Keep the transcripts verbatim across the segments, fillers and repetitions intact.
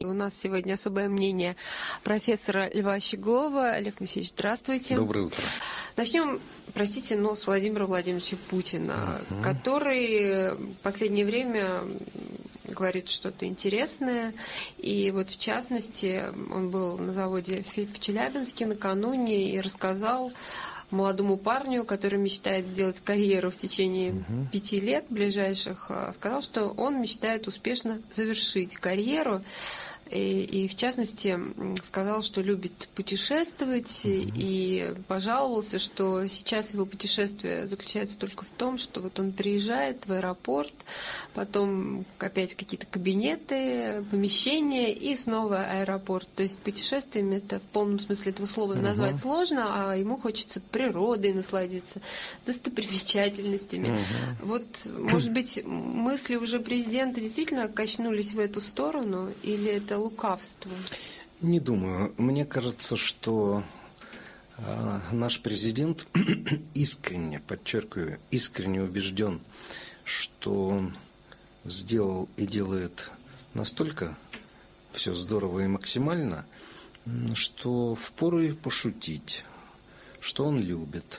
У нас сегодня особое мнение профессора Льва Щеглова. Лев Моисеевич, здравствуйте. Доброе утро. Начнем, простите, но с Владимира Владимировича Путина, uh-huh. который в последнее время говорит что-то интересное. И вот в частности, он был на заводе в Челябинске накануне и рассказал молодому парню, который мечтает сделать карьеру в течение uh-huh. пяти лет ближайших, сказал, что он мечтает успешно завершить карьеру. И, и в частности сказал, что любит путешествовать, uh-huh. и пожаловался, что сейчас его путешествие заключается только в том, что вот он приезжает в аэропорт, потом опять какие-то кабинеты, помещения и снова аэропорт. То есть путешествиями это в полном смысле этого слова uh-huh. назвать сложно, а ему хочется природой насладиться, достопримечательностями. Uh-huh. Вот, может быть, мысли уже президента действительно качнулись в эту сторону, или это лукавство? Не думаю. Мне кажется, что э, наш президент искренне, подчеркиваю, искренне убежден, что он сделал и делает настолько все здорово и максимально, что впору и пошутить, что он любит.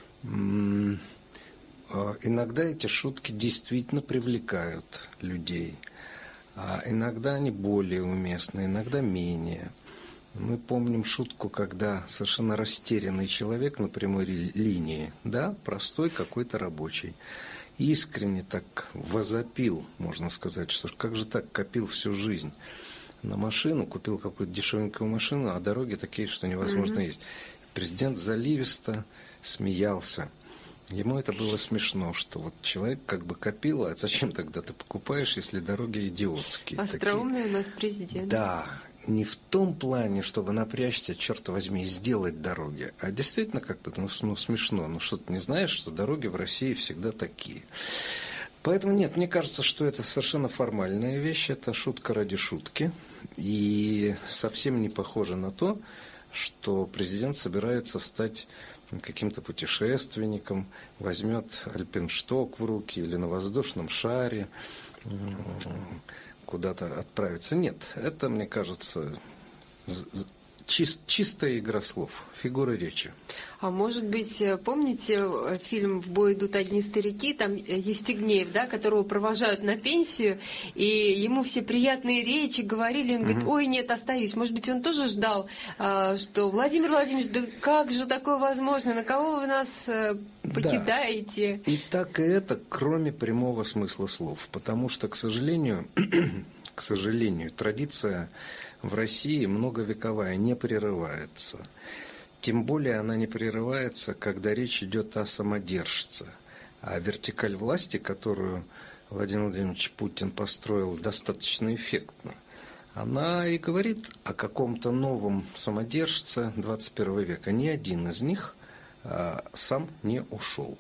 М- э, иногда эти шутки действительно привлекают людей. А иногда они более уместны, иногда менее. Мы помним шутку, когда совершенно растерянный человек на прямой линии, да, простой какой-то рабочий, искренне так возопил, можно сказать, что как же так, копил всю жизнь на машину, купил какую-то дешевенькую машину, а дороги такие, что невозможно mm-hmm. ездить. Президент заливисто смеялся. Ему это было смешно, что вот человек как бы копил, а зачем тогда ты покупаешь, если дороги идиотские? Остроумный такие. У нас президент. Да, не в том плане, чтобы напрячься, черт возьми, сделать дороги, а действительно как бы ну, ну, смешно. Ну что ты не знаешь, что дороги в России всегда такие. Поэтому нет, мне кажется, что это совершенно формальная вещь, это шутка ради шутки. И совсем не похоже на то, что президент собирается стать каким-то путешественником, возьмет альпиншток в руки или на воздушном шаре куда-то отправиться. Нет, это, мне кажется, чист, чистая игра слов, фигура речи. А может быть, помните фильм «В бой идут одни старики», там Евстигнеев, да, которого провожают на пенсию, и ему все приятные речи говорили, он говорит, ой, нет, остаюсь. Может быть, он тоже ждал, что Владимир Владимирович, да как же такое возможно, на кого вы нас покидаете? Да. И так и это, кроме прямого смысла слов, потому что, к сожалению, к сожалению, традиция в России многовековая не прерывается. Тем более она не прерывается, когда речь идет о самодержце. А вертикаль власти, которую Владимир Владимирович Путин построил достаточно эффектно, она и говорит о каком-то новом самодержце двадцать первого века. Ни один из них а, сам не ушел.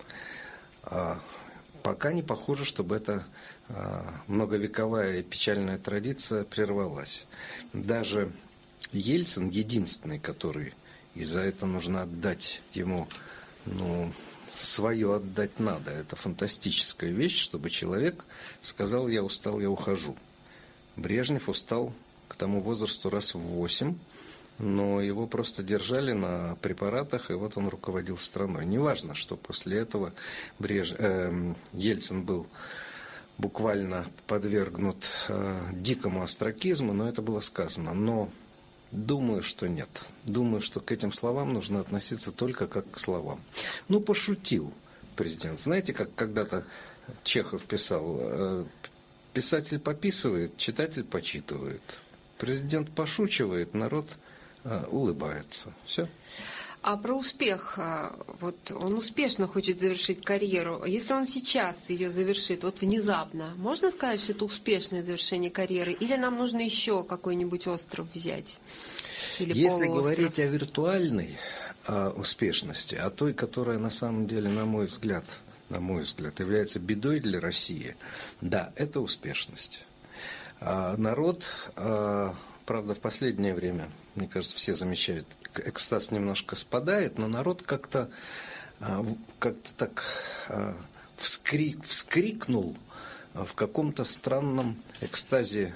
А, пока не похоже, чтобы эта а, многовековая и печальная традиция прервалась. Даже Ельцин, единственный, который... И за это нужно отдать ему, ну, свое отдать надо. Это фантастическая вещь, чтобы человек сказал, я устал, я ухожу. Брежнев устал к тому возрасту раз в восемь, но его просто держали на препаратах, и вот он руководил страной. Неважно, что после этого Бреж... э, Ельцин был буквально подвергнут э, дикому остракизму, но это было сказано. Но думаю, что нет. Думаю, что к этим словам нужно относиться только как к словам. Ну, пошутил президент. Знаете, как когда-то Чехов писал, писатель пописывает, читатель почитывает. Президент пошучивает, народ улыбается. Все. А про успех, вот он успешно хочет завершить карьеру. Если он сейчас ее завершит, вот внезапно, можно сказать, что это успешное завершение карьеры? Или нам нужно еще какой-нибудь остров взять? Или Если полуостров? говорить о виртуальной о успешности, о той, которая на самом деле, на мой взгляд, на мой взгляд, является бедой для России, да, это успешность. А народ, правда, в последнее время, мне кажется, все замечают, экстаз немножко спадает, но народ как-то как-то так вскрик, вскрикнул в каком-то странном экстазе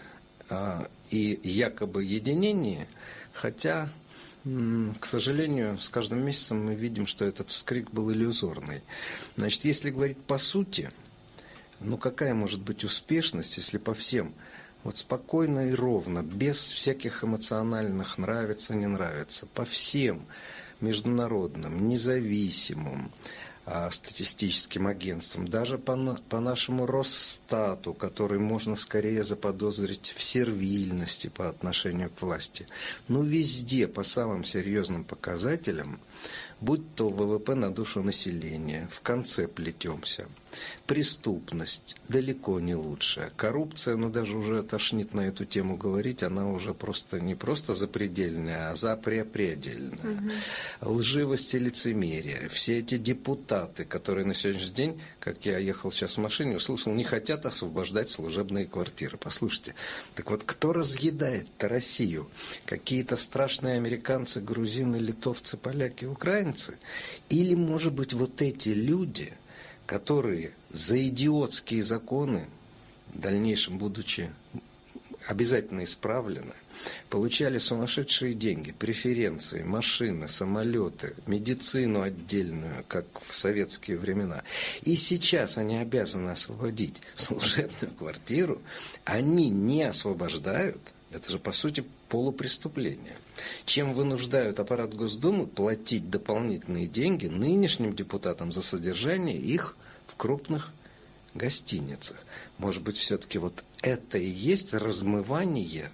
и якобы единении, хотя, к сожалению, с каждым месяцем мы видим, что этот вскрик был иллюзорный. Значит, если говорить по сути, ну какая может быть успешность, если по всем вот спокойно и ровно, без всяких эмоциональных нравится, не нравится, по всем международным, независимым статистическим агентствам, даже по, по нашему Росстату, который можно скорее заподозрить в сервильности по отношению к власти. Но везде по самым серьезным показателям, будь то ВВП на душу населения, в конце плетемся, преступность далеко не лучшая, коррупция, ну даже уже тошнит на эту тему говорить, она уже просто не просто запредельная, а запрепредельная. Угу. Лживость и лицемерие, все эти депутаты, которые на сегодняшний день, как я ехал сейчас в машине, услышал, не хотят освобождать служебные квартиры. Послушайте, так вот кто разъедает-то Россию? Какие-то страшные американцы, грузины, литовцы, поляки, украинцы? Или, может быть, вот эти люди, которые за идиотские законы, в дальнейшем будучи обязательно исправлены, получали сумасшедшие деньги, преференции, машины, самолеты, медицину отдельную, как в советские времена. И сейчас они обязаны освободить служебную квартиру, они не освобождают. Это же, по сути, полупреступление. Чем вынуждают аппарат Госдумы платить дополнительные деньги нынешним депутатам за содержание их в крупных гостиницах. Может быть, все-таки вот это и есть размывание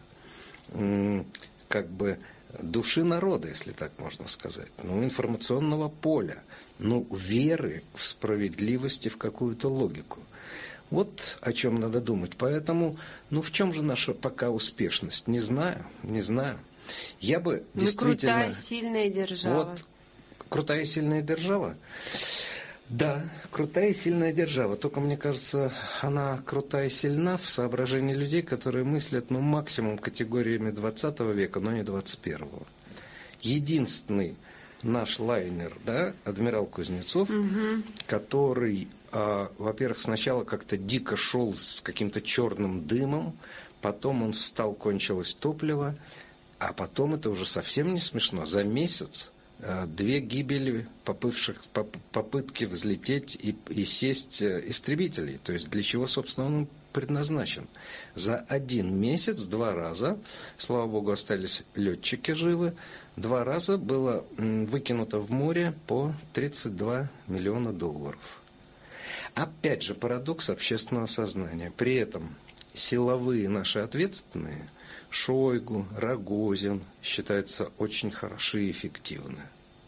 как бы души народа, если так можно сказать, ну, информационного поля, ну, веры в справедливость и в какую-то логику. Вот о чем надо думать. Поэтому, ну, в чем же наша пока успешность? Не знаю, не знаю. Я бы Мы действительно... крутая, сильная держава. Вот, крутая, сильная держава? Да, крутая и сильная держава. Только, мне кажется, она крутая и сильна в соображении людей, которые мыслят, ну, максимум категориями двадцатого века, но не двадцать первого. Единственный наш лайнер, да, адмирал Кузнецов, угу. который, а, во-первых, сначала как-то дико шел с каким-то черным дымом, потом он встал, кончилось топливо, а потом, это уже совсем не смешно, за месяц две гибели попывших, попытки взлететь и, и сесть истребителей. То есть для чего, собственно, он предназначен. За один месяц два раза, слава богу, остались летчики живы, два раза было выкинуто в море по тридцать два миллиона долларов. Опять же, парадокс общественного сознания. При этом силовые наши ответственные, Шойгу, Рогозин, считаются очень хороши и эффективны.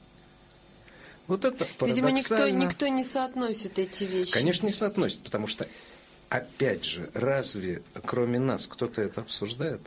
Вот это парадоксально. Видимо, никто, никто не соотносит эти вещи. Конечно, не соотносит, потому что, опять же, разве кроме нас кто-то это обсуждает?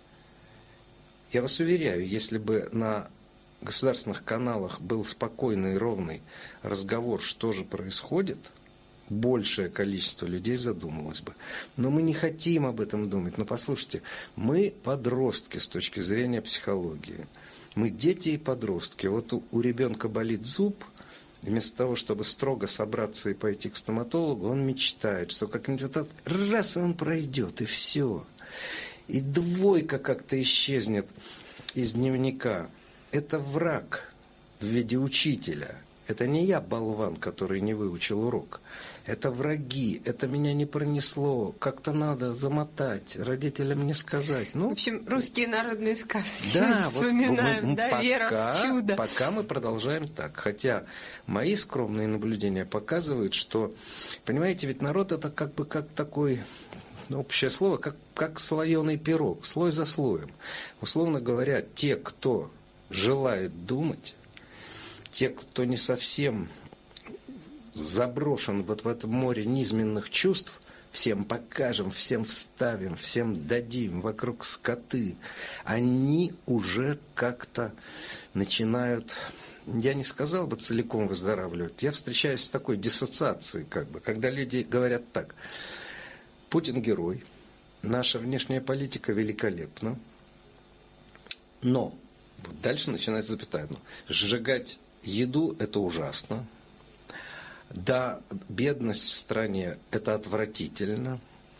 Я вас уверяю, если бы на государственных каналах был спокойный и ровный разговор, что же происходит, большее количество людей задумалось бы. Но мы не хотим об этом думать. Но послушайте, мы подростки с точки зрения психологии. Мы дети и подростки. Вот у, у ребенка болит зуб, вместо того, чтобы строго собраться и пойти к стоматологу, он мечтает, что как-нибудь вот раз он пройдет, и все. И двойка как-то исчезнет из дневника. Это враг в виде учителя. Это не я, болван, который не выучил урок. Это враги, это меня не пронесло. Как-то надо замотать, родителям не сказать. Ну, в общем, русские народные сказки. Да, вспоминаем, вот, да, пока, вера в чудо. Пока мы продолжаем так. Хотя мои скромные наблюдения показывают, что, понимаете, ведь народ это как бы как такой... общее слово, как, как слоеный пирог, слой за слоем. Условно говоря, те, кто желает думать, те, кто не совсем заброшен вот в этом море низменных чувств, всем покажем, всем вставим, всем дадим, вокруг скоты, они уже как-то начинают, я не сказал бы целиком выздоравливать, я встречаюсь с такой диссоциацией, как бы, когда люди говорят так: Путин герой, наша внешняя политика великолепна, но, вот дальше начинается запятая, сжигать еду – это ужасно, да, бедность в стране – это отвратительно,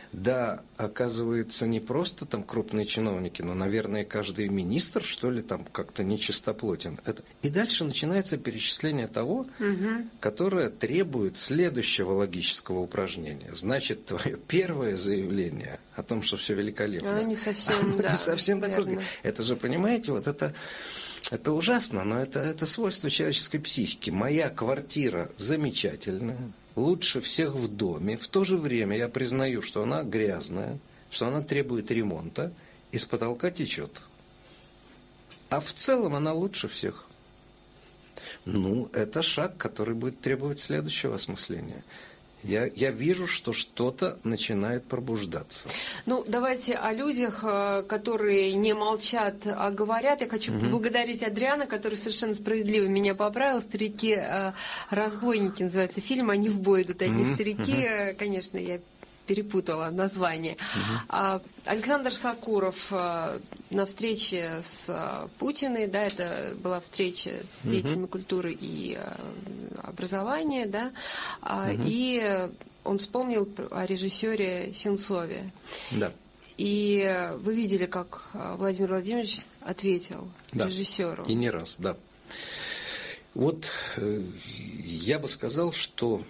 Да, оказывается, не просто там крупные чиновники, но, наверное, каждый министр, что ли, там как-то нечистоплотен. Это... И дальше начинается перечисление того, угу. которое требует следующего логического упражнения. Значит, твое первое заявление о том, что все великолепно, оно не совсем, оно да, не совсем такое. Это же, понимаете, вот это... Это ужасно, но это, это свойство человеческой психики. Моя квартира замечательная, лучше всех в доме. В то же время я признаю, что она грязная, что она требует ремонта, и с потолка течет. А в целом она лучше всех. Ну, это шаг, который будет требовать следующего осмысления. Я, я вижу, что что-то начинает пробуждаться. Ну, давайте о людях, которые не молчат, а говорят. Я хочу угу. поблагодарить Адриана, который совершенно справедливо меня поправил. «Старики-разбойники» называется фильм. Они в бой идут, одни угу. старики. Угу. Конечно, я перепутала название. Угу. Александр Сокуров на встрече с Путиной, да, это была встреча с деятелями угу. культуры и образования, да, угу. и он вспомнил о режиссере Сенцове. Да. И вы видели, как Владимир Владимирович ответил да. режиссеру. И не раз, да. Вот я бы сказал, что,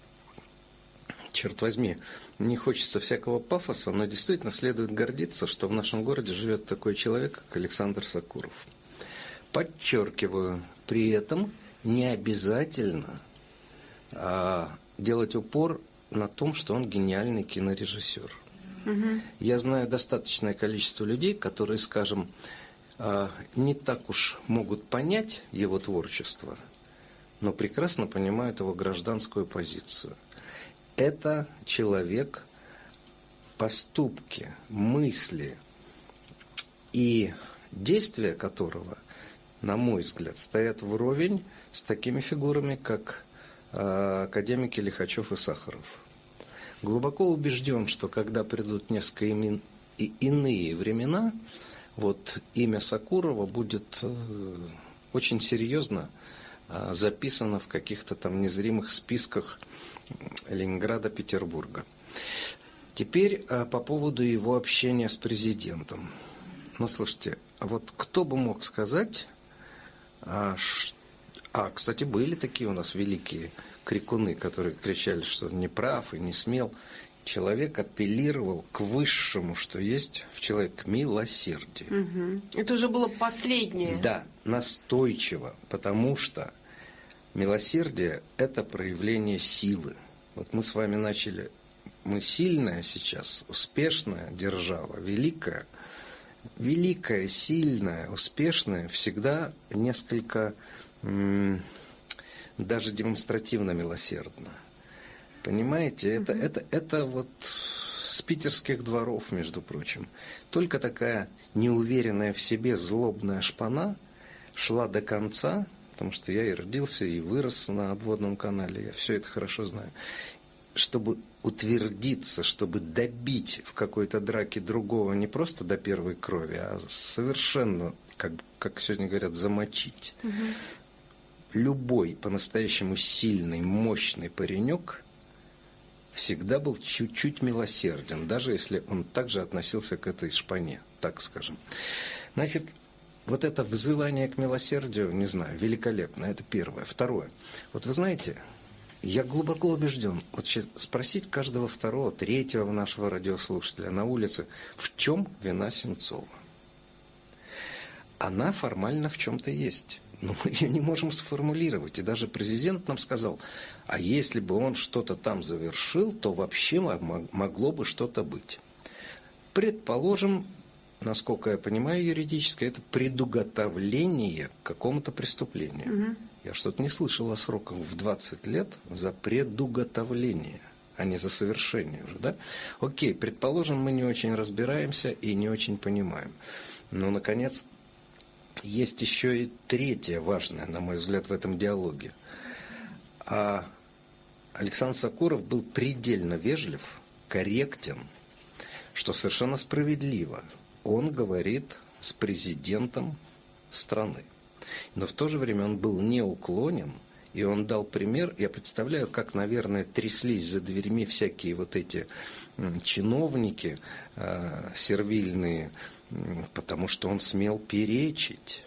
черт возьми, не хочется всякого пафоса, но действительно следует гордиться, что в нашем городе живет такой человек, как Александр Сокуров. Подчеркиваю, при этом не обязательно а, делать упор на том, что он гениальный кинорежиссер. Угу. Я знаю достаточное количество людей, которые, скажем, а, не так уж могут понять его творчество, но прекрасно понимают его гражданскую позицию. Это человек, поступки, мысли и действия которого, на мой взгляд, стоят вровень с такими фигурами, как э, академики Лихачев и Сахаров. Глубоко убежден, что когда придут несколько имен, и иные времена, вот имя Сокурова будет э, очень серьезно э, записано в каких-то там незримых списках Ленинграда, Петербурга. Теперь а, по поводу его общения с президентом. Ну, слушайте, а вот кто бы мог сказать, а, ш... а, кстати, были такие у нас великие крикуны, которые кричали, что он не прав и не смел. Человек апеллировал к высшему, что есть в человеке, к милосердию. Угу. Это уже было последнее. Да, настойчиво, потому что милосердие – это проявление силы. Вот мы с вами начали, мы сильная сейчас, успешная держава, великая. Великая, сильная, успешная всегда несколько м- даже демонстративно милосердна. Понимаете, это, mm-hmm. это, это вот с питерских дворов, между прочим. Только такая неуверенная в себе злобная шпана шла до конца. Потому что я и родился, и вырос на обводном канале, я все это хорошо знаю. Чтобы утвердиться, чтобы добить в какой-то драке другого не просто до первой крови, а совершенно, как, как сегодня говорят, замочить. Угу. Любой по-настоящему сильный, мощный паренек всегда был чуть-чуть милосерден, даже если он также относился к этой шпане, так скажем. Значит, вот это взывание к милосердию, не знаю, великолепно, это первое. Второе. Вот вы знаете, я глубоко убежден, вот сейчас спросить каждого второго, третьего нашего радиослушателя на улице, в чем вина Сенцова? Она формально в чем-то есть, но мы ее не можем сформулировать. И даже президент нам сказал, а если бы он что-то там завершил, то вообще могло бы что-то быть. Предположим, насколько я понимаю юридически, это предуготовление к какому-то преступлению. Угу. Я что-то не слышал о сроках в двадцать лет за предуготовление, а не за совершение уже, да? Окей, предположим, мы не очень разбираемся и не очень понимаем. Но, наконец, есть еще и третье важное, на мой взгляд, в этом диалоге. А Александр Сокуров был предельно вежлив, корректен, что совершенно справедливо. Он говорит с президентом страны. Но в то же время он был неуклонен И он дал пример. Я представляю, как, наверное, тряслись за дверьми всякие вот эти чиновники э, сервильные, потому что он смел перечить.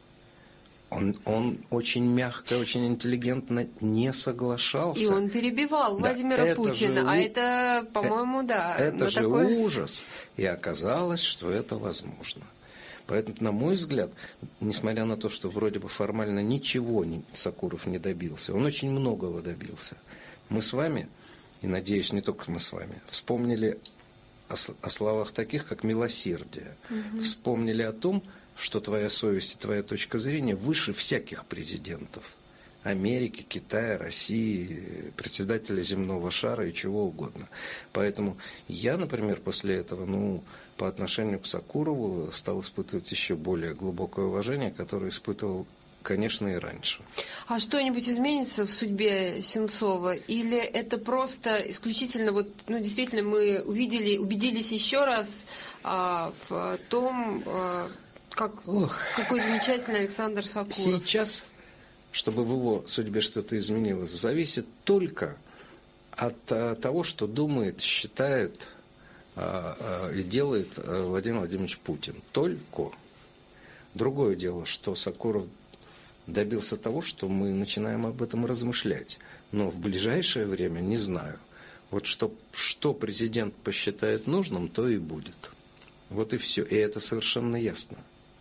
Он, он очень мягко, очень интеллигентно не соглашался. И он перебивал да, Владимира это Путина. же, а это, по-моему, да. Это же такое... ужас. И оказалось, что это возможно. Поэтому, на мой взгляд, несмотря на то, что вроде бы формально ничего не, Сакуров не добился, он очень многого добился. Мы с вами, и, надеюсь, не только мы с вами, вспомнили о, о словах таких, как милосердие. Угу. Вспомнили о том, что твоя совесть и твоя точка зрения выше всяких президентов. Америки, Китая, России, председателя земного шара и чего угодно. Поэтому я, например, после этого, ну, по отношению к Сакурову стал испытывать еще более глубокое уважение, которое испытывал, конечно, и раньше. А что-нибудь изменится в судьбе Сенцова? Или это просто исключительно, вот, ну, действительно, мы увидели, убедились еще раз а, в том, а, как, какой замечательный Александр Сакуров? Сейчас, чтобы в его судьбе что-то изменилось, зависит только от а, того, что думает, считает а, а, и делает а, Владимир Владимирович Путин. Только. Другое дело, что Сакуров добился того, что мы начинаем об этом размышлять. Но в ближайшее время не знаю. Вот что, что президент посчитает нужным, то и будет. Вот и все. И это совершенно ясно.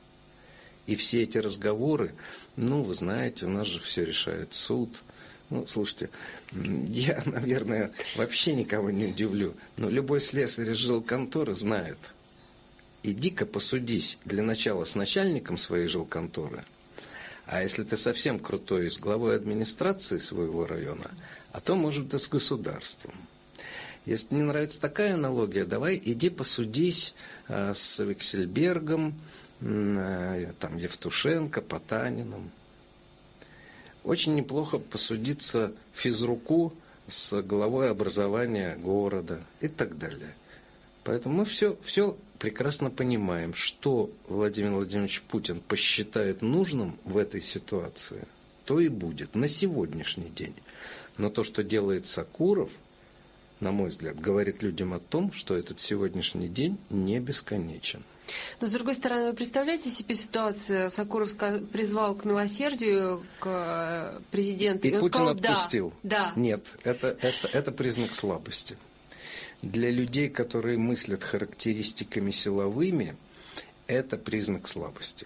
И все эти разговоры, ну, вы знаете, у нас же все решает суд. Ну, слушайте, я, наверное, вообще никого не удивлю, но любой слесарь из жилконторы знает. Иди-ка посудись для начала с начальником своей жилконторы, а если ты совсем крутой, с главой администрации своего района, а то, может быть, и с государством. Если не нравится такая аналогия, давай иди посудись а, с Виксельбергом, там, Евтушенко, Потаниным. Очень неплохо посудиться физруку с главой образования города и так далее. Поэтому мы все, все прекрасно понимаем, что Владимир Владимирович Путин посчитает нужным в этой ситуации, то и будет на сегодняшний день. Но то, что делает Сакуров, на мой взгляд, говорит людям о том, что этот сегодняшний день не бесконечен. Но, с другой стороны, вы представляете себе ситуацию, Сакуров призвал к милосердию, к президенту, и, и он Путин сказал, отпустил. Да, да. Нет, это, это, это признак слабости. Для людей, которые мыслят характеристиками силовыми, это признак слабости.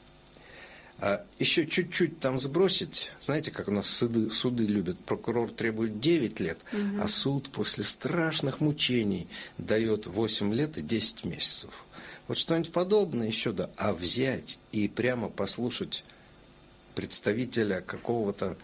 А еще чуть-чуть там сбросить, знаете, как у нас суды, суды любят, прокурор требует девять лет, угу. а суд после страшных мучений дает восемь лет и десять месяцев. Вот что-нибудь подобное еще, да, а взять и прямо послушать представителя какого-то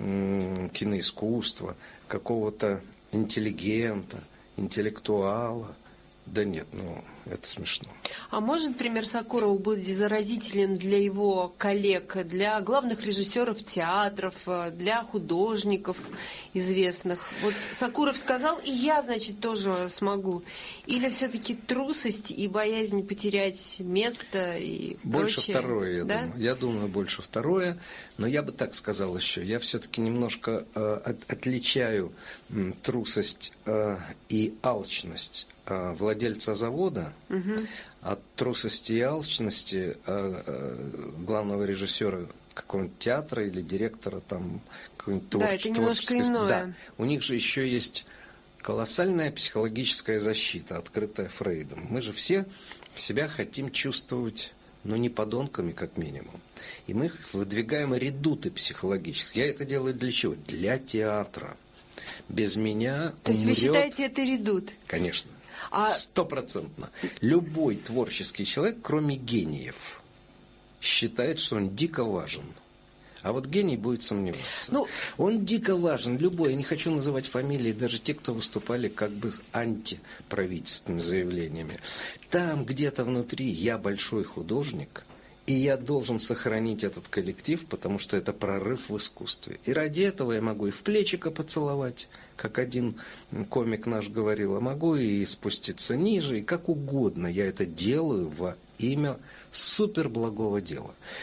м- киноискусства, какого-то интеллигента, интеллектуала, да нет, ну, это смешно. А может, например, Сакуров был заразителен для его коллег, для главных режиссеров театров, для художников известных? Вот Сакуров сказал, и я, значит, тоже смогу. Или все-таки трусость и боязнь потерять место и больше прочее? Второе, я да? думаю. Я думаю, больше второе. Но я бы так сказал еще. Я все-таки немножко э, от, отличаю э, трусость э, и алчность э, владельца завода угу. от трусости и алчности э, э, главного режиссера какого-нибудь театра или директора там какой-нибудь да, это немножко иное. Да, у них же еще есть колоссальная психологическая защита, открытая Фрейдом. Мы же все себя хотим чувствовать, ну, не подонками, как минимум. И мы выдвигаем редуты психологические. Я это делаю для чего? Для театра. Без меня То есть умрет... вы считаете это редут? Конечно. Стопроцентно. А... Любой творческий человек, кроме гениев, считает, что он дико важен. А вот гений будет сомневаться. Ну, он дико важен, любой. Я не хочу называть фамилии, даже те, кто выступали как бы с антиправительственными заявлениями. Там где-то внутри я большой художник, и я должен сохранить этот коллектив, потому что это прорыв в искусстве. И ради этого я могу и в плечико поцеловать, как один комик наш говорил, а могу и спуститься ниже, и как угодно. Я это делаю во имя суперблагого дела.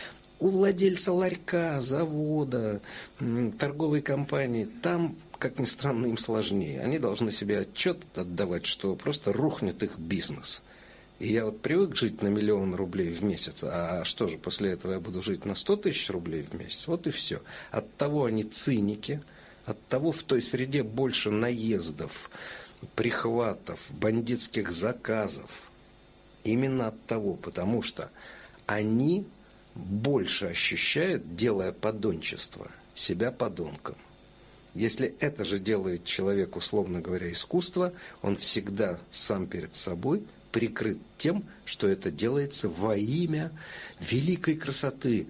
у владельца ларька, завода, торговой компании, там, как ни странно, им сложнее. Они должны себе отчет отдавать, что просто рухнет их бизнес. И я вот привык жить на миллион рублей в месяц, а что же, после этого я буду жить на сто тысяч рублей в месяц? Вот и все. Оттого они циники, оттого в той среде больше наездов, прихватов, бандитских заказов. Именно от того, потому что они больше ощущают, делая подончество, себя подонком. Если это же делает человек, условно говоря, искусство, он всегда сам перед собой прикрыт тем, что это делается во имя великой красоты,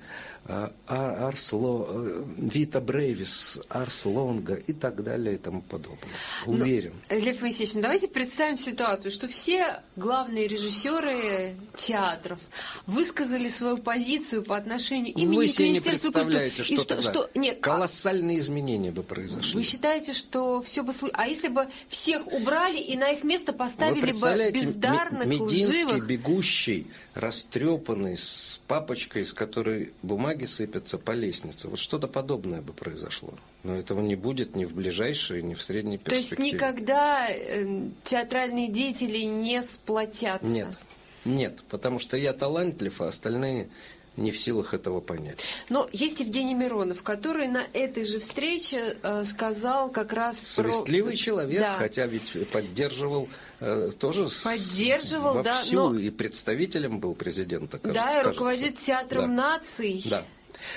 Арсло, Вита Бревис, Арс Лонга и так далее и тому подобное. Уверен. Но, Лев Моисеевич, ну давайте представим ситуацию, что все главные режиссеры театров высказали свою позицию по отношению имени Вы к себе не Министерству представляете, культуры. что, что, что нет, колоссальные а... изменения бы произошли. Вы считаете, что все бы... А если бы всех убрали и на их место поставили бы бездарных, Мединский, лживых... бегущий, растрепанный, с папочкой, с которой бумаги сыпятся по лестнице. Вот что-то подобное бы произошло. Но этого не будет ни в ближайшей, ни в средней перспективе. То есть никогда э, театральные деятели не сплотятся? Нет. Нет, потому что я талантлив, а остальные не в силах этого понять. Но есть Евгений Миронов, который на этой же встрече э, сказал как раз... Совестливый про... человек, да. Хотя ведь поддерживал э, тоже... Поддерживал, вовсю, да. Но... И представителем был президента, кажется. Да, и кажется. руководит театром да. наций. Да.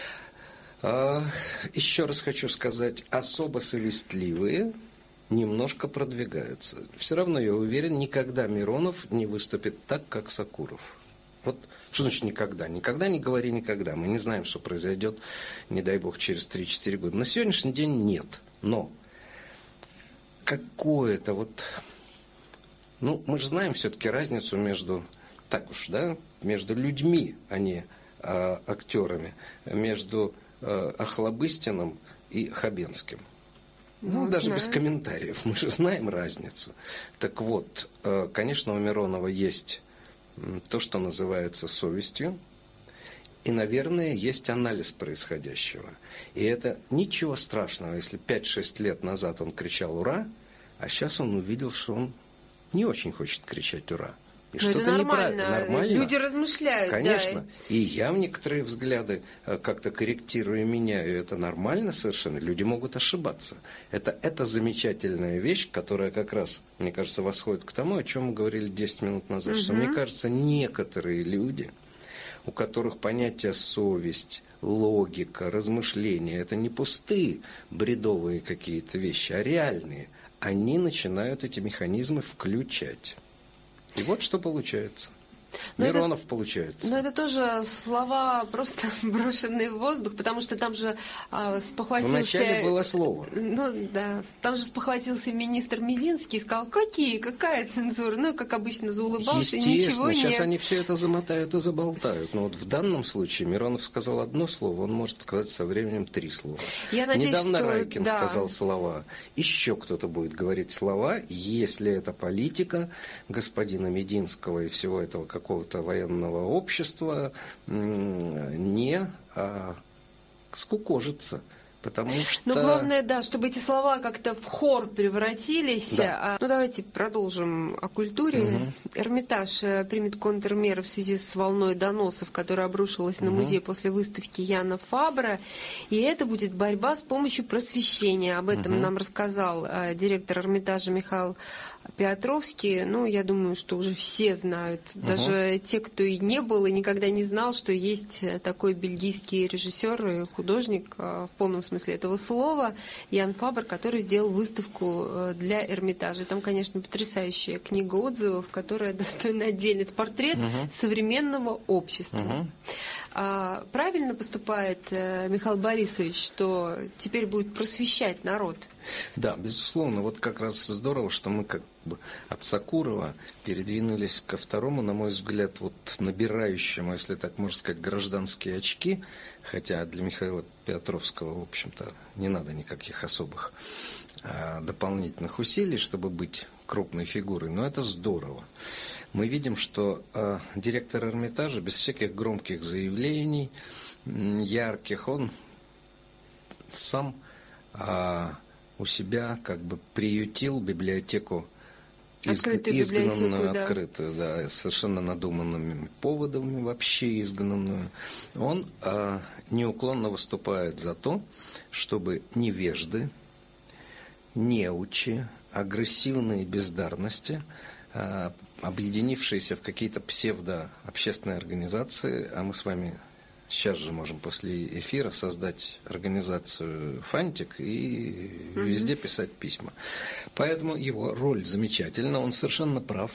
А, еще раз хочу сказать, особо совестливые немножко продвигаются. Все равно, я уверен, никогда Миронов не выступит так, как Сакуров. Вот что значит никогда? Никогда не говори никогда. Мы не знаем, что произойдет, не дай бог, через три-четыре года. На сегодняшний день нет. Но какое-то вот... Ну, мы же знаем все-таки разницу между... Так уж, да? Между людьми, а не а, актерами. Между а, Охлобыстиным и Хабенским. Ну, ну даже знаю. Без комментариев. Мы же знаем разницу. Так вот, а, конечно, у Миронова есть... то, что называется совестью, и, наверное, есть анализ происходящего. И это ничего страшного, если пять-шесть лет назад он кричал «Ура!», а сейчас он увидел, что он не очень хочет кричать «Ура!». И что-то это нормально. неправильно. Нормально. Люди размышляют. Конечно. Да. И я в некоторые взгляды как-то корректирую и меняю. Это нормально совершенно. Люди могут ошибаться. Это, это замечательная вещь, которая как раз, мне кажется, восходит к тому, о чем мы говорили десять минут назад. Угу. Что, мне кажется, некоторые люди, у которых понятие совесть, логика, размышления, это не пустые, бредовые какие-то вещи, а реальные, они начинают эти механизмы включать. И вот что получается. Но Миронов это, получается. Но это тоже слова просто брошенные в воздух, потому что там же а, спохватился... Вначале было слово. Ну да, там же спохватился министр Мединский и сказал, какие, какая цензура? Ну, как обычно, заулыбался, и ничего нет. Сейчас они все это замотают и заболтают. Но вот в данном случае Миронов сказал одно слово, он может сказать со временем три слова. Я надеюсь, Недавно что... Райкин да. сказал слова. Еще кто-то будет говорить слова, если это политика господина Мединского и всего этого какого-то военного общества не а, скукожится. Потому что... Но главное, да, чтобы эти слова как-то в хор превратились. Да. Ну, давайте продолжим о культуре. Угу. Эрмитаж примет контрмеры в связи с волной доносов, которая обрушилась на угу. музей после выставки Яна Фабра. И это будет борьба с помощью просвещения. Об этом угу. нам рассказал э, директор Эрмитажа Михаил Петровский. Ну, я думаю, что уже все знают. Угу. Даже те, кто и не был, и никогда не знал, что есть такой бельгийский режиссер и художник в полном смысле этого слова, Ян Фабр, который сделал выставку для Эрмитажа. Там, конечно, потрясающая книга отзывов, которая достойна отдельно. Это портрет угу. современного общества. Угу. А, правильно поступает Михаил Борисович, что теперь будет просвещать народ? Да, безусловно. Вот как раз здорово, что мы как бы от Сакурова передвинулись ко второму, на мой взгляд, вот набирающему, если так можно сказать, гражданские очки, хотя для Михаила Петровского, в общем-то, не надо никаких особых а, дополнительных усилий, чтобы быть крупной фигурой, но это здорово. Мы видим, что а, директор Эрмитажа без всяких громких заявлений, ярких, он сам а, у себя как бы приютил библиотеку, из, изгнанную, да. открытую, да, совершенно надуманными поводами, вообще изгнанную. Он а, неуклонно выступает за то, чтобы невежды, неучи, агрессивные бездарности, а, объединившиеся в какие-то псевдо-общественные организации, а мы с вами сейчас же можем после эфира создать организацию «Фантик» и mm-hmm. везде писать письма. Поэтому его роль замечательна, он совершенно прав,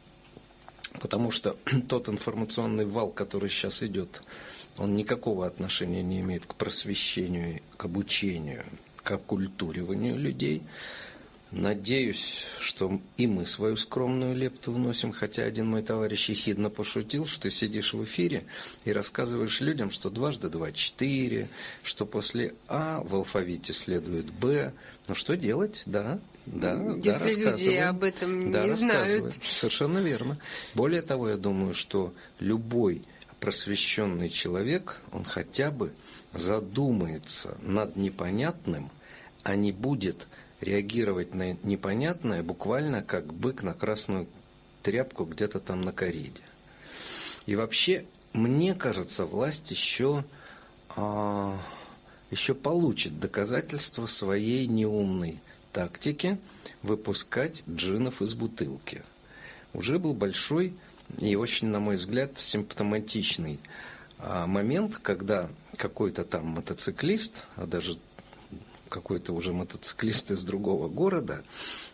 потому что тот информационный вал, который сейчас идет, он никакого отношения не имеет к просвещению, к обучению, к оккультуриванию людей. Надеюсь, что и мы свою скромную лепту вносим, хотя один мой товарищ ехидно пошутил, что ты сидишь в эфире и рассказываешь людям, что дважды два – четыре, что после А в алфавите следует Б. Ну что делать? Да, да, Если да, рассказываем. Люди об этом да, не знают. Совершенно верно. Более того, я думаю, что любой просвещенный человек, он хотя бы задумается над непонятным, а не будет реагировать на непонятное буквально как бык на красную тряпку где-то там на кориде. И вообще, мне кажется, власть еще, а, еще получит доказательства своей неумной тактики выпускать джинов из бутылки. Уже был большой и очень, на мой взгляд, симптоматичный а, момент, когда какой-то там мотоциклист, а даже какой-то уже мотоциклист из другого города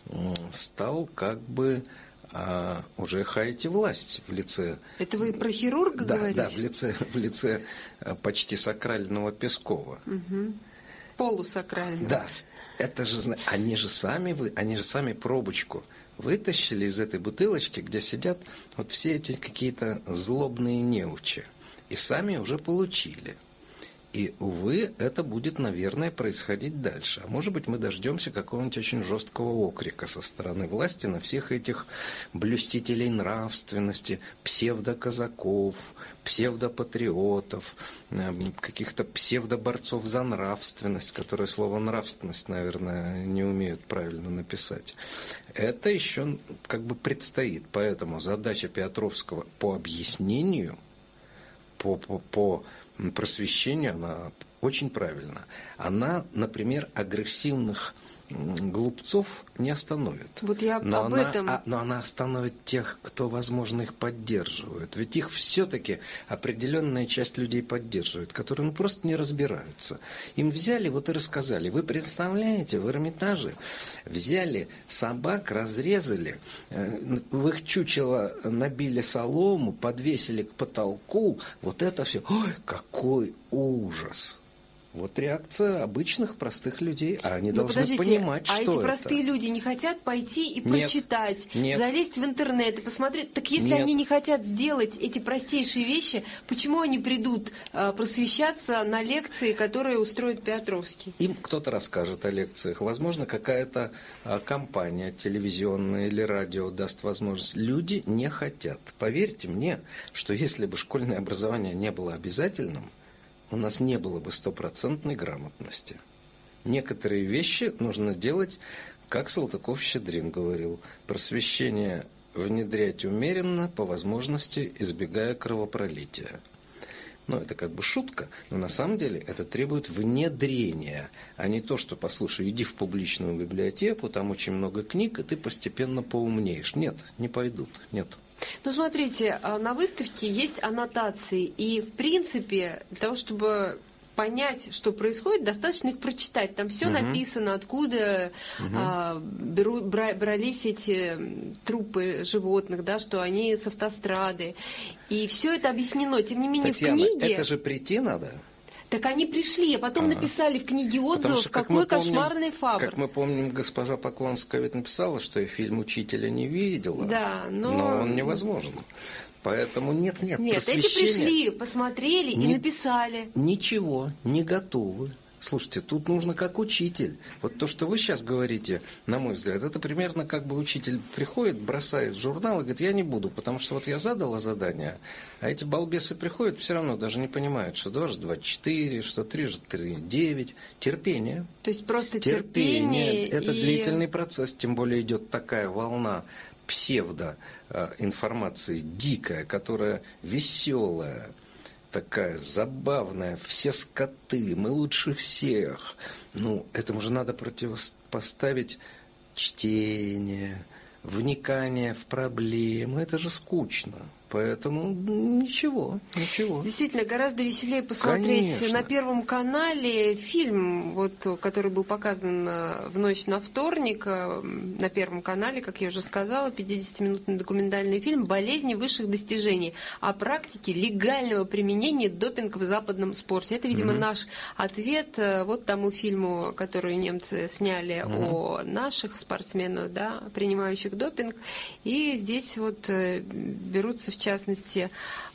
стал как бы а, уже хаять власть в лице... Это вы про хирурга да, говорите? Да, в лице, в лице почти сакрального Пескова. Угу. Полусакрального. Да, это же, они же сами, вы, они же сами пробочку вытащили из этой бутылочки, где сидят вот все эти какие-то злобные неучи. И сами уже получили. И, увы, это будет, наверное, происходить дальше. А может быть, мы дождемся какого-нибудь очень жесткого окрика со стороны власти на всех этих блюстителей нравственности, псевдоказаков, псевдопатриотов, каких-то псевдоборцов за нравственность, которые слово «нравственность», наверное, не умеют правильно написать. Это еще как бы предстоит. Поэтому задача Петровского по объяснению, по... по, по просвещение, она очень правильна. Она, например, агрессивных глупцов не остановит. Вот я но об она, этом... а, но она остановит тех, кто, возможно, их поддерживает. Ведь их все-таки определенная часть людей поддерживает, которые ну, просто не разбираются. Им взяли, вот и рассказали. Вы представляете, в Эрмитаже взяли собак, разрезали, в их чучело набили солому, подвесили к потолку. Вот это все. Ой, какой ужас! Вот реакция обычных простых людей, а они Но должны понимать, а что эти это. простые люди не хотят пойти и Нет, прочитать, нет. залезть в интернет и посмотреть. Так если Нет. они не хотят сделать эти простейшие вещи, почему они придут а, просвещаться на лекции, которые устроит Петровский? Им кто-то расскажет о лекциях. Возможно, какая-то а, компания телевизионная или радио даст возможность. Люди не хотят. Поверьте мне, что если бы школьное образование не было обязательным, у нас не было бы стопроцентной грамотности. Некоторые вещи нужно делать, как Салтыков-Щедрин говорил, просвещение внедрять умеренно, по возможности избегая кровопролития. Ну, это как бы шутка, но на самом деле это требует внедрения, а не то, что, послушай, иди в публичную библиотеку, там очень много книг, и ты постепенно поумнеешь. Нет, не пойдут, нет. Ну, смотрите, на выставке есть аннотации, и, в принципе, для того, чтобы понять, что происходит, достаточно их прочитать. Там все uh-huh. написано, откуда uh-huh. а, беру, бра, брались эти трупы животных, да, что они с автострады. И все это объяснено. Тем не менее, Татьяна, в книге... это же прийти надо. Так они пришли, а потом а, написали в книге отзывов, что, как какой помним, кошмарный Фабр. Как мы помним, госпожа Поклонская ведь написала, что я фильм «Учителя» не видела, да, но... но он невозможен. Поэтому нет-нет, Нет, эти пришли, посмотрели ни, и написали. Ничего, не готовы. Слушайте, тут нужно как учитель. Вот то, что вы сейчас говорите, на мой взгляд, это примерно как бы учитель приходит, бросает журнал и говорит, я не буду, потому что вот я задала задание, а эти балбесы приходят, все равно даже не понимают, что дважды два четыре, что трижды три девять. Терпение. То есть просто терпение. терпение. Это и... длительный процесс, тем более идет такая волна псевдоинформации, дикая, которая веселая, такая забавная, все скоты, мы лучше всех. Ну, этому же надо противопоставить чтение, вникание в проблемы. Это же скучно. Поэтому ничего, ничего. Действительно, гораздо веселее посмотреть Конечно. на Первом канале фильм, вот, который был показан в ночь на вторник на Первом канале, как я уже сказала, пятидесятиминутный документальный фильм «Болезни высших достижений» о практике легального применения допинга в западном спорте. Это, видимо, mm-hmm. наш ответ вот тому фильму, который немцы сняли mm-hmm. о наших спортсменах, да, принимающих допинг. И здесь вот берутся в В частности,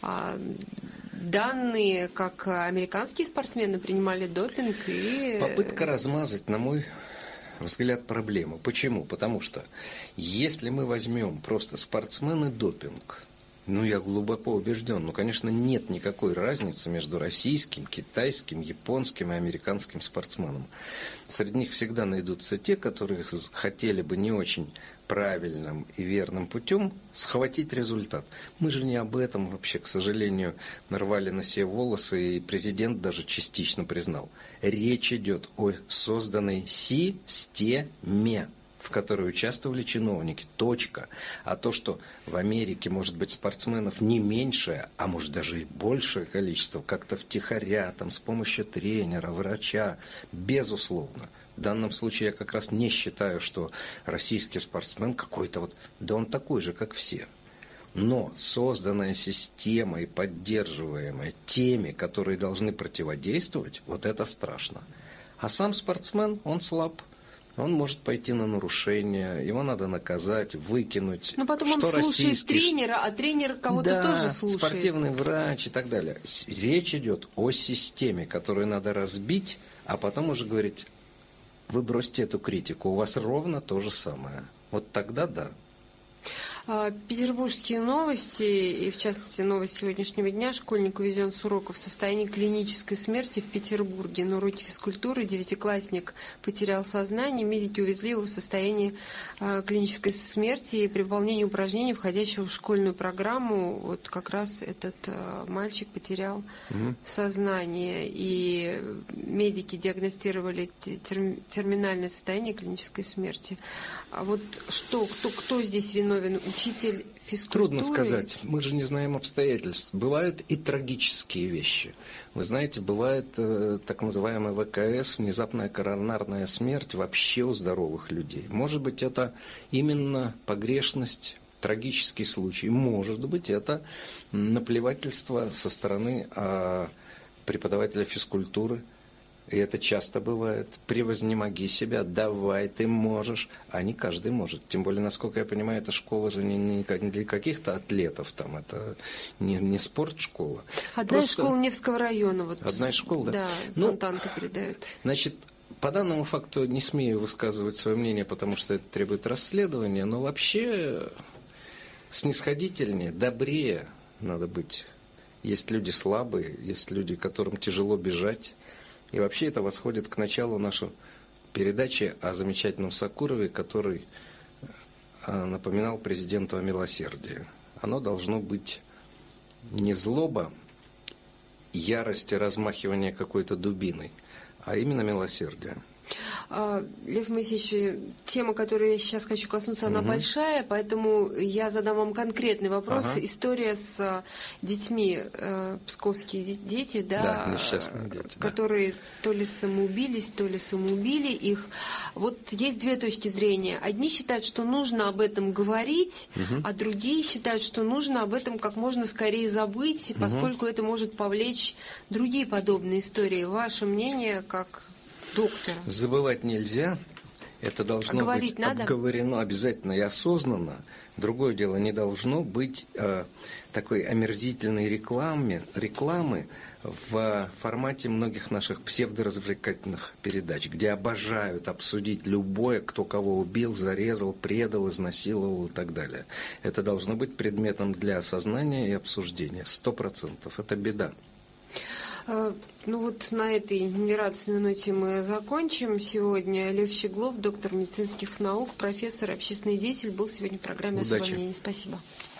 данные, как американские спортсмены принимали допинг. И... Попытка размазать, на мой взгляд, проблему. Почему? Потому что если мы возьмем просто спортсмены допинг, ну, я глубоко убежден, ну, конечно, нет никакой разницы между российским, китайским, японским и американским спортсменом. Среди них всегда найдутся те, которые хотели бы не очень правильным и верным путем схватить результат. Мы же не об этом вообще, к сожалению, нарвали на себе волосы, и президент даже частично признал. Речь идет о созданной системе, в которой участвовали чиновники. Точка. А то, что в Америке, может быть, спортсменов не меньшее, а может даже и большее количество, как-то втихаря, там, с помощью тренера, врача, безусловно. В данном случае я как раз не считаю, что российский спортсмен какой-то вот, да он такой же, как все. Но созданная система и поддерживаемая теми, которые должны противодействовать, вот это страшно. А сам спортсмен, он слаб. Он может пойти на нарушение, его надо наказать, выкинуть. Но потом что он слушает российский... тренера, а тренер кого-то да, тоже слушает. Спортивный врач и так далее. Речь идет о системе, которую надо разбить, а потом уже говорить, вы бросьте эту критику, у вас ровно то же самое. Вот тогда да. Петербургские новости, и в частности новость сегодняшнего дня. Школьник увезен с уроков в состоянии клинической смерти в Петербурге. На уроке физкультуры девятиклассник потерял сознание. Медики увезли его в состоянии э, клинической смерти. И при выполнении упражнений, входящего в школьную программу, вот как раз этот э, мальчик потерял угу. сознание. И медики диагностировали тер, терминальное состояние клинической смерти. А вот что, кто, кто здесь виновен? Учитель физкультуры? Трудно сказать. Мы же не знаем обстоятельств. Бывают и трагические вещи. Вы знаете, бывает э, так называемый вэ ка эс, внезапная коронарная смерть вообще у здоровых людей. Может быть, это именно погрешность, трагический случай. Может быть, это наплевательство со стороны э, преподавателя физкультуры. И это часто бывает. Превознемоги себя, давай, ты можешь. А не каждый может. Тем более, насколько я понимаю, эта школа же не, не для каких-то атлетов. Там, это не, не спортшкола. Одна из школ Невского района. Вот, одна из школ, да? Да, ну, Фонтанка передает. Значит, по данному факту не смею высказывать свое мнение, потому что это требует расследования. Но вообще снисходительнее, добрее надо быть. Есть люди слабые, есть люди, которым тяжело бежать. И вообще это восходит к началу нашей передачи о замечательном Сокурове, который напоминал президенту о милосердии. Оно должно быть не злоба, ярость и размахивание какой-то дубиной, а именно милосердие. Лев Моисеевич, тема, которую я сейчас хочу коснуться, она угу. большая, поэтому я задам вам конкретный вопрос. Ага. История с детьми, э, псковские дети, да, да, несчастные дети, которые да. то ли самоубились, то ли самоубили их. Вот есть две точки зрения. Одни считают, что нужно об этом говорить, угу. а другие считают, что нужно об этом как можно скорее забыть, угу. поскольку это может повлечь другие подобные истории. Ваше мнение как... доктора? Забывать нельзя. Это должно а быть надо? обговорено обязательно и осознанно. Другое дело, не должно быть э, такой омерзительной рекламы, рекламы в формате многих наших псевдоразвлекательных передач, где обожают обсудить любое, кто кого убил, зарезал, предал, изнасиловал и так далее. Это должно быть предметом для осознания и обсуждения. Сто процентов. Это беда. Ну вот на этой нерадостной ноте мы закончим сегодня. Лев Щеглов, доктор медицинских наук, профессор, общественный деятель, был сегодня в программе «Особое мнение». Спасибо.